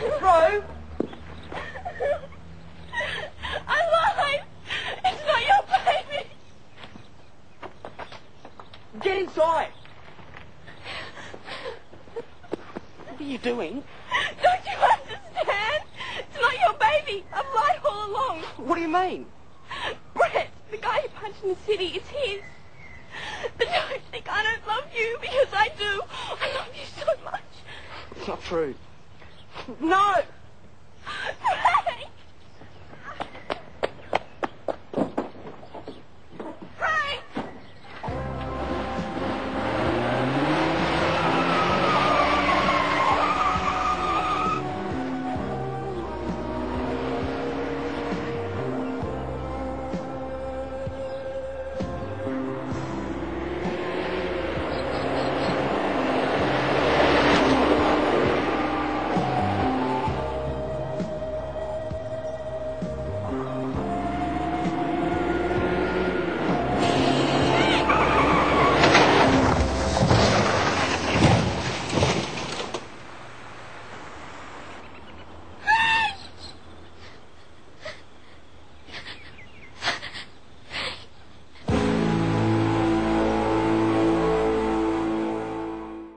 Bro! I lied! It's not your baby! Get inside! What are you doing? Don't you understand? It's not your baby. I've lied all along. What do you mean? Brett, the guy who punched in the city, it's his. But don't think I don't love you, because I do. I love you so much. It's not true. No!